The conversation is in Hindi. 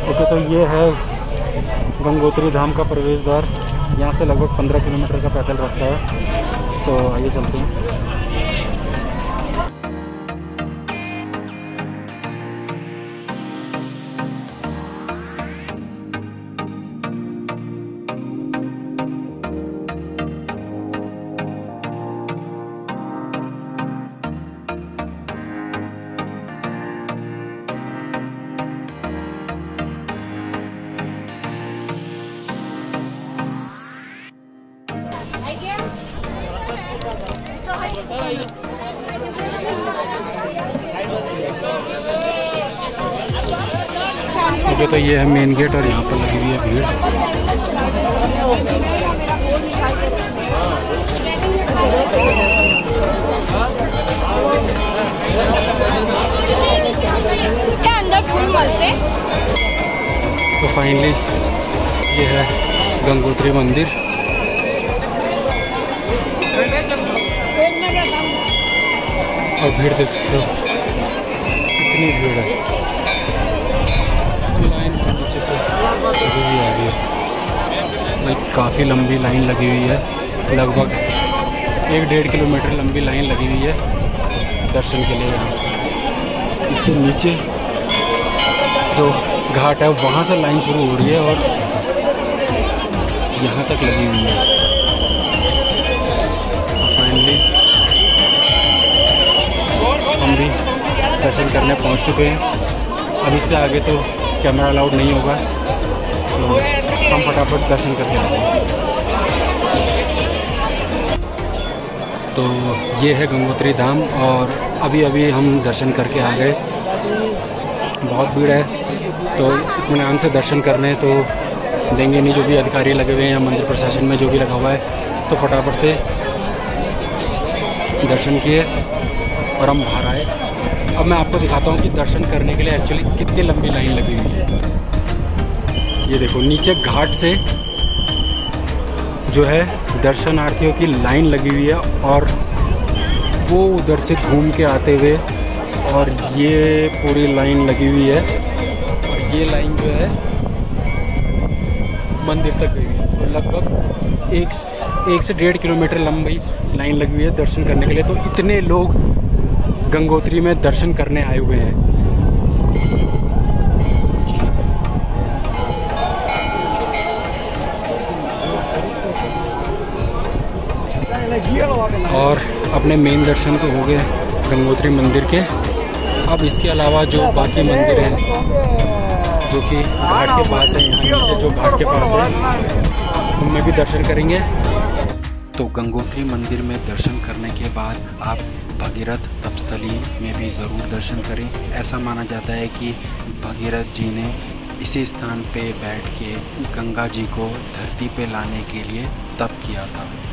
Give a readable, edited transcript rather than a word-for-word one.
ओके, तो ये है गंगोत्री धाम का प्रवेश द्वार। यहाँ से लगभग 15 किलोमीटर का पैदल रास्ता है, तो आइए चलते हैं। ओके, तो ये है मेन गेट और यहाँ पर लगी हुई है भीड़। क्या अंदर फूल मल से? तो फाइनली ये है गंगोत्री मंदिर। और भीड़ देख सकते हो, कितनी भीड़ है। लाइन नीचे से लगी हुई आ गई है भाई, काफ़ी लंबी लाइन लगी हुई है। लगभग 1-1.5 किलोमीटर लंबी लाइन लगी हुई है दर्शन के लिए। यहाँ इसके नीचे जो घाट है वहाँ से लाइन शुरू हो रही है और यहाँ तक लगी हुई है। फाइनली हम भी दर्शन करने पहुँच चुके हैं। अब इससे आगे तो कैमरा अलाउड नहीं होगा, तो हम फटाफट दर्शन करके आते हैं। तो ये है गंगोत्री धाम और अभी अभी हम दर्शन करके आ गए। बहुत भीड़ है, तो इत्मीनान से दर्शन करने तो देंगे नहीं। जो भी अधिकारी लगे हुए हैं या मंदिर प्रशासन में जो भी लगा हुआ है, तो फटाफट से दर्शन किए और हम बाहर आए। अब मैं आपको दिखाता हूँ कि दर्शन करने के लिए एक्चुअली कितनी लंबी लाइन लगी हुई है। ये देखो, नीचे घाट से जो है दर्शनार्थियों की लाइन लगी हुई है और वो उधर से घूम के आते हुए, और ये पूरी लाइन लगी हुई है और ये लाइन जो है मंदिर तक गई है। तो लगभग 1 से 1.5 किलोमीटर लंबी लाइन लगी हुई है दर्शन करने के लिए। तो इतने लोग गंगोत्री में दर्शन करने आए हुए हैं। और अपने मेन दर्शन तो हो गए गंगोत्री मंदिर के। अब इसके अलावा जो बाकी मंदिर हैं जो कि घाट के पास है, यहाँ नीचे जो घाट के पास है, उनमें भी दर्शन करेंगे। तो गंगोत्री मंदिर में दर्शन करने के बाद आप भगीरथ तपस्थली में भी ज़रूर दर्शन करें। ऐसा माना जाता है कि भगीरथ जी ने इसी स्थान पे बैठ के गंगा जी को धरती पे लाने के लिए तप किया था।